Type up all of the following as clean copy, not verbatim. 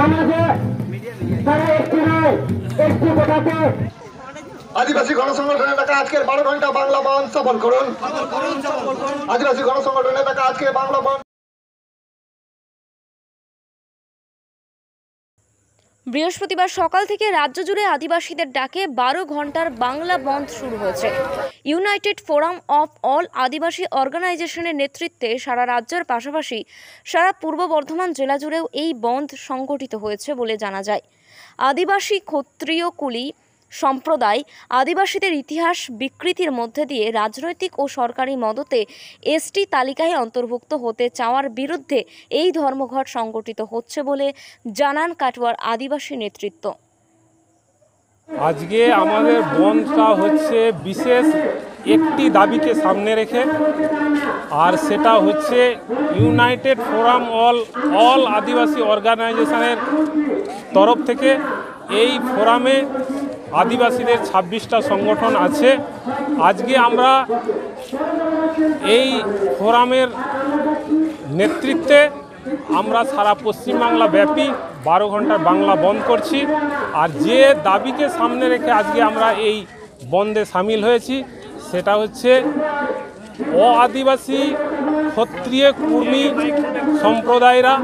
আদিবাসী গণসংগঠনের ডাকা আজকের 12 ঘন্টা বাংলা বন্ধ সফল করুন। আদিবাসী গণসংগঠনের ডাকা আজকে বাংলা বন্ধ। বৃহস্পতিবার সকাল থেকে রাজ্য জুড়ে আদিবাসীদের ডাকে 12 ঘন্টার বাংলা বন্ধ শুরু হয়েছে। United Forum of All Adivasi অর্গানাইজেশনের নেতৃত্বে সারা রাজ্যের পাশাপাশি সারা পূর্ব বর্ধমান জেলা জুড়েও এই বন্ধ সংগঠিত হয়েছে বলে জানা যায়। আদিবাসী ক্ষত্রিয় কুলি সম্প্রদায় আদিবাসীদের ইতিহাস বিকৃতির মধ্যে দিয়ে রাজনৈতিক ও সরকারি মদতে এসটি তালিকায় অন্তর্ভুক্ত হতে চাওয়ার বিরুদ্ধে এই ধর্মঘট সংগঠিত হচ্ছে বলে জানান কাটোয়ার আদিবাসী নেতৃত্ব। আজকে আমাদের বন্ধটা হচ্ছে বিশেষ একটি দাবিকে সামনে রেখে, আর সেটা হচ্ছে ইউনাইটেড ফোরাম অল আদিবাসী অর্গানাইজেশনের তরফ থেকে। এই ফোরামে আদিবাসীদের 26টা সংগঠন আছে। আজকে আমরা এই ফোরামের নেতৃত্বে আমরা সারা পশ্চিমবাংলা ব্যাপী 12 ঘন্টার বাংলা বন্ধ করছি। আর যে দাবিকে সামনে রেখে আজকে আমরা এই বন্ধে সামিল হয়েছি সেটা হচ্ছে আদিবাসী ক্ষত্রিয় কুর্মী সম্প্রদায়রা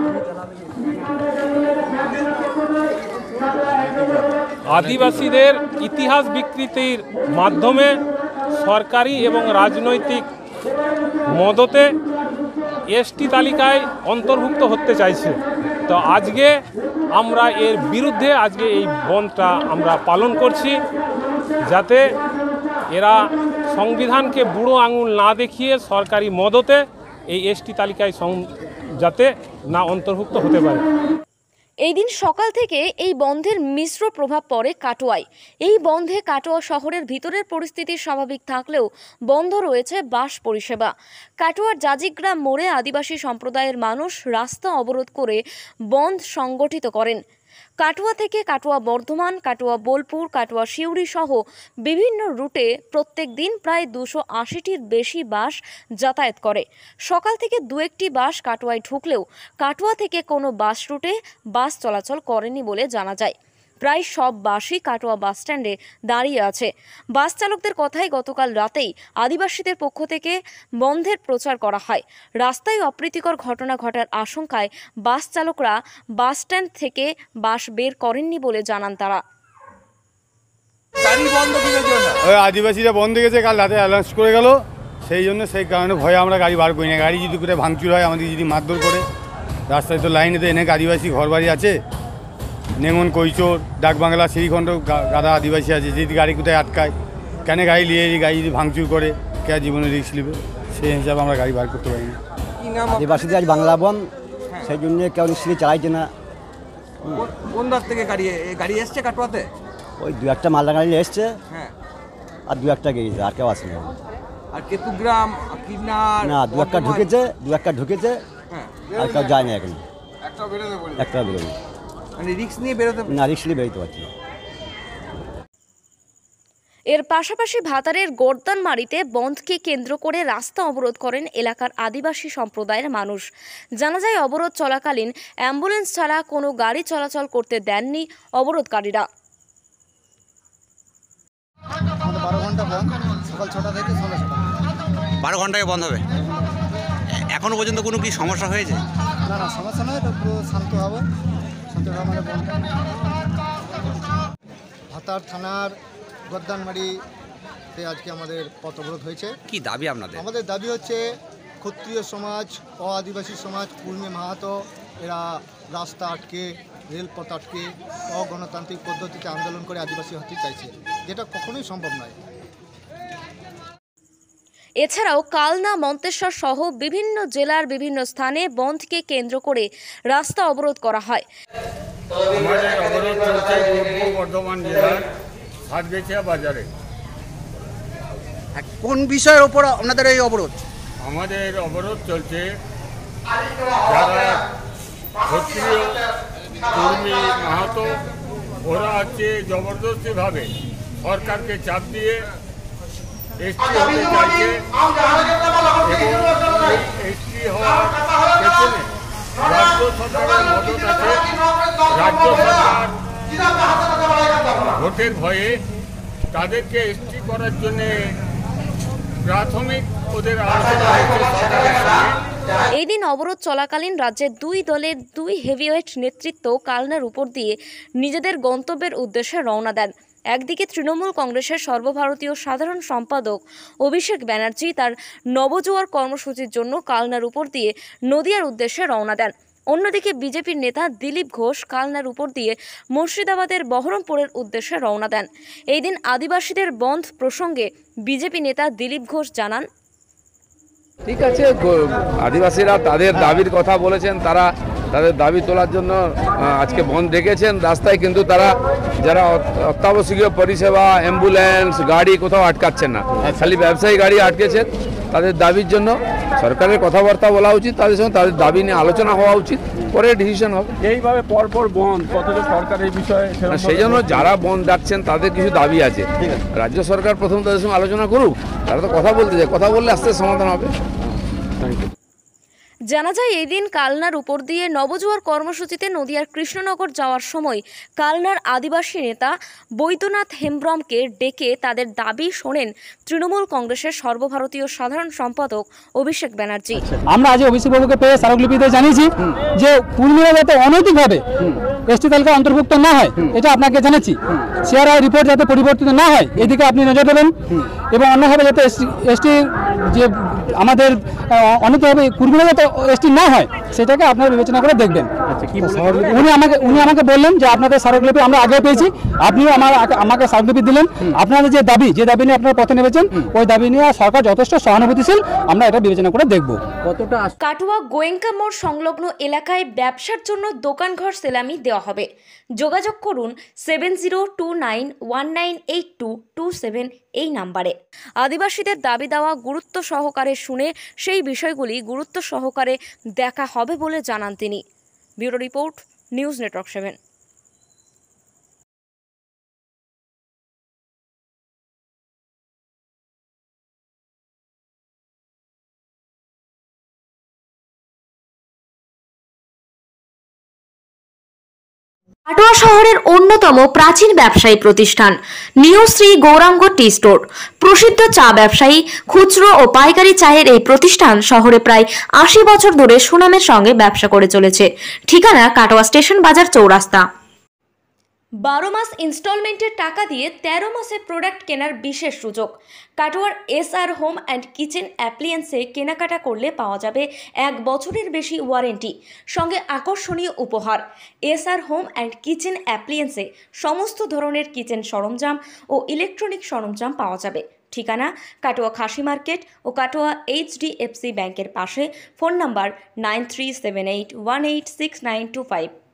আদিবাসীদের ইতিহাস বিকৃতির মাধ্যমে সরকারি এবং রাজনৈতিক মদতে এসটি তালিকায় অন্তর্ভুক্ত হতে চাইছে। তো আজকে আমরা এর বিরুদ্ধে আজকে এই বন্ধটা আমরা পালন করছি, যাতে এরা সংবিধানকে বুড়ো আঙুল না দেখিয়ে সরকারি মদতে এই এসটি তালিকায় যাতে না অন্তর্ভুক্ত হতে পারে। এই দিন সকাল থেকে এই বন্ধের মিশ্র প্রভাব পড়ে কাটোয়ায়। এই বন্ধে কাটোয়া শহরের ভিতরের পরিস্থিতি স্বাভাবিক থাকলেও বন্ধ রয়েছে বাস পরিষেবা। কাটোয়ার জাজিগ্রাম মোড়ে আদিবাসী সম্প্রদায়ের মানুষ রাস্তা অবরোধ করে বন্ধ সংগঠিত করেন। কাটোয়া থেকে কাটোয়া বর্ধমান, কাটোয়া বোলপুর, কাটোয়া সিউড়ি সহ বিভিন্ন রুটে প্রত্যেক দিন প্রায় 280টির বেশি বাস যাতায়াত করে। সকাল থেকে 2-1টি বাস কাটোয়ায় ঢুকলেও কাটোয়া থেকে কোনো বাস রুটে বাস চলাচল করেনি বলে জানা যায়। প্রায় সব বাসই কাটোয়া বাস স্ট্যান্ডে দাঁড়িয়ে আছে। বাস চালকদের কথায় গতকাল রাতেই আদিবাসীদের পক্ষ থেকে বন্ধের প্রচার করা হয়। রাস্তায় অপ্রীতিকর ঘটনা ঘটার আশঙ্কায় বাস চালকরা বাস স্ট্যান্ড থেকে বাস বের করেননি বলে জানান তারা। আদিবাসীরা বন্ধ গেছে, কাল রাতে অ্যালাউন্স করে গেল, সেই কারণে ভয়ে আমরা গাড়ি বার করি না। গাড়ি যদি করে ভাঙচুর হয়, আমাদের যদি মারধর করে, রাস্তায় তো লাইনেতে অনেক আদিবাসী ঘরবাড়ি আছে, নেমন, কৈচোর, ডাকবাংলা, শ্রীখণ্ড গাদা আদিবাসী আছে। যদি গাড়ি কোথায় আটকায়, কেন গাড়ি নিয়ে গাড়ি যদি ভাঙচুর করে, কে জীবনে রিস্ক নেবে, সেই হিসাবে আমরা গাড়ি বার করতে পারি না। আদিবাসীদের আজ বাংলা বন্ধ, সেই জন্য কেউ নিশ্চয়ই চালাইছে না। কোন রাত থেকে গাড়ি এসছে কাটোয়াতে? ওই 2-1টা মালদা গাড়ি এসছে, আর 2-1টা গিয়েছে, আর কেউ আসেনি। আর কেতুগ্রাম না, 2-1টা ঢুকেছে, আর কেউ যায় না এখন। একটা বেরোবে মানে রিক্স নিয়ে বেরোতে না, রিক্স নিয়ে বেরোতে পারছি না। এর পাশাপাশি ভাতারের গোর্দানমারিতে বন্ধকে কেন্দ্র করে রাস্তা অবরোধ করেন এলাকার আদিবাসী সম্প্রদায়ের মানুষ। জানা যায় অবরোধ চলাকালীন অ্যাম্বুলেন্স ছাড়া কোনো গাড়ি চলাচল করতে দেননি অবরোধকারীরা। 12 ঘন্টা বন্ধ, সকাল 6টা থেকে সন্ধ্যা 6টা। 12 ঘন্টায় বন্ধ হবে। এখনো পর্যন্ত কোনো কি সমস্যা হয়েছে? না, সমস্যা নয়, এটা পুরো শান্ত হবে। মানে বন্ধ। ভাতার থানার গোর্দানমারিতে আজকে আমাদের পথ অবরোধ হয়েছে। কি দাবি আপনাদের? আমাদের দাবি হচ্ছে ক্ষত্রিয় সমাজ, আদিবাসী সমাজ, কুর্মী মাহাতো এরা রাস্তা আটকে, রেলপথ আটকে অগণতান্ত্রিক পদ্ধতিতে আন্দোলন করে আদিবাসী হতে চাইছে, যেটা কখনোই সম্ভব নয়। এছাড়াও কালনা, মন্তেশ্বর সহ বিভিন্ন জেলার বিভিন্ন স্থানে বন্ধকে কেন্দ্র করে রাস্তা অবরোধ করা হয়। আমাদের অবরোধ চলছে পূর্ব বর্ধমান জেলার সাতগেছিয়া বাজারে। কোন বিষয়ের ওপর আপনাদের এই অবরোধ? আমাদের অবরোধ চলছে যারা ক্ষত্রিয় কুর্মী মাহাতো ওরা আছে জবরদস্তিভাবে সরকারকে চাপ দিয়ে এসটি হতে চাইছে, এবং এসটি হওয়ার পেছনে রাজ্য সরকারের মদত আছে। রাজ্য সরকার ভোটের ভয়ে তাদেরকে এসটি করার জন্যে প্রাথমিক ওদের আলোচনা হয়েছে সরকারের সঙ্গে। এই দিন অবরোধ চলাকালীন রাজ্যের দুই দলের দুই হেভিওয়েট নেতৃত্ব কালনার উপর দিয়ে নিজেদের গন্তব্যের উদ্দেশ্যে রওনা দেন। একদিকে তৃণমূল কংগ্রেসের সর্বভারতীয় সাধারণ সম্পাদক অভিষেক ব্যানার্জি তার নবজোয়ার কর্মসূচির জন্য কালনার উপর দিয়ে নদিয়ার উদ্দেশ্যে রওনা দেন। অন্যদিকে বিজেপির নেতা দিলীপ ঘোষ কালনার উপর দিয়ে মুর্শিদাবাদের বহরমপুরের উদ্দেশ্যে রওনা দেন। এই দিন আদিবাসীদের বন্ধ প্রসঙ্গে বিজেপি নেতা দিলীপ ঘোষ জানান, ঠিক আছে, আদিবাসীরা তাদের দাবির কথা বলেছেন, তারা তাদের দাবি তোলার জন্য আজকে বন্ধ রেখেছেন রাস্তায়, কিন্তু তারা যারা অত্যাবশ্যকীয় পরিষেবা অ্যাম্বুলেন্স গাড়ি কোথাও আটকাচ্ছেন না, খালি ব্যবসায়ী গাড়ি আটকেছেন। তাদের দাবির জন্য সরকারের কথাবার্তা বলা উচিত, তাদের সঙ্গে তাদের দাবি নিয়ে আলোচনা হওয়া উচিত, পরে ডিসিশন হবে। এইভাবে পরপর বন্ধ, অথচ সরকার এই বিষয়ে সেই জন্য যারা বন্ধ ডাকছেন তাদের কিছু দাবি আছে, রাজ্য সরকার প্রথম তাদের সঙ্গে আলোচনা করুক। তারা তো কথা বলতে চায়, কথা বললে আস্তে সমাধান হবে। জানা যায় এই দিন কালনার উপর দিয়ে নবজোয়ার কর্মসূচিতে নদিয়ার কৃষ্ণনগর যাওয়ার সময় কালনার আদিবাসী নেতা বৈদ্যনাথ হেমব্রমকে ডেকে তাদের দাবি শোনেন তৃণমূল কংগ্রেসের সর্বভারতীয় সাধারণ সম্পাদক অভিষেক ব্যানার্জি। আমরা আজ অভিষেক বাবুকে পেয়ে স্মারকলিপিতে জানিয়েছি যে পুরুলিয়া যাতে অনৈতিকভাবে এসটি তালিকা অন্তর্ভুক্ত না হয়, এটা আপনাকে জানাচ্ছি। সিআরআই রিপোর্ট যাতে পরিবর্তিত না হয় এদিকে আপনি নজর দেবেন, এবং অন্যভাবে যাতে এসটি যে আমাদের অনৈতিকভাবে কুর্মীরা যাতে এসটি না হয় সেটাকে আপনারা বিবেচনা করে দেখবেন। উনি আমাকে বললেন যে আপনাদের স্মারকলিপি আমরা আগে পেয়েছি, আপনিও আমাকে স্মারকলিপি দিলেন। আপনাদের যে দাবি নিয়ে আপনারা পথে নেমেছেন, ওই দাবি নিয়ে সরকার যথেষ্ট সহানুভূতিশীল, আমরা এটা বিবেচনা করে দেখব। কাটুয়া গোয়েঙ্কা মোড় সংলগ্ন এলাকায় ব্যবসার জন্য দোকানঘর সেলামি দেওয়া হবে। যোগাযোগ করুন 7029198227 এই নাম্বারে। আদিবাসীদের দাবি দেওয়া গুরুত্ব সহকারে শুনে সেই বিষয়গুলি গুরুত্ব সহকারে দেখা হবে বলে জানান তিনি। Bureau report, news network 7। Katwa শহরের অন্যতম প্রাচীন ব্যবসায়ী প্রতিষ্ঠান New Shri Gouranga Tea Store. প্রসিদ্ধ চা ব্যবসায়ী, খুচরো ও পাইকারি চায়ের এই প্রতিষ্ঠান শহরে প্রায় 80 বছর ধরে সুনামের সঙ্গে ব্যবসা করে চলেছে। ঠিকানা কাটোয়া স্টেশন বাজার চৌরাস্তা। 12 মাস ইনস্টলমেন্টের টাকা দিয়ে 13 মাসে প্রোডাক্ট কেনার বিশেষ সুযোগ। কাটোয়ার এসআর হোম অ্যান্ড কিচেন অ্যাপ্লিয়েন্সে কেনাকাটা করলে পাওয়া যাবে 1 বছরের বেশি ওয়ারেন্টি, সঙ্গে আকর্ষণীয় উপহার। এসআর হোম অ্যান্ড কিচেন অ্যাপ্লিয়েন্সে সমস্ত ধরনের কিচেন সরঞ্জাম ও ইলেকট্রনিক সরঞ্জাম পাওয়া যাবে। ঠিকানা কাটোয়া খাসি মার্কেট ও কাটোয়া HDFC ব্যাংকের পাশে। Phone number 9378186925।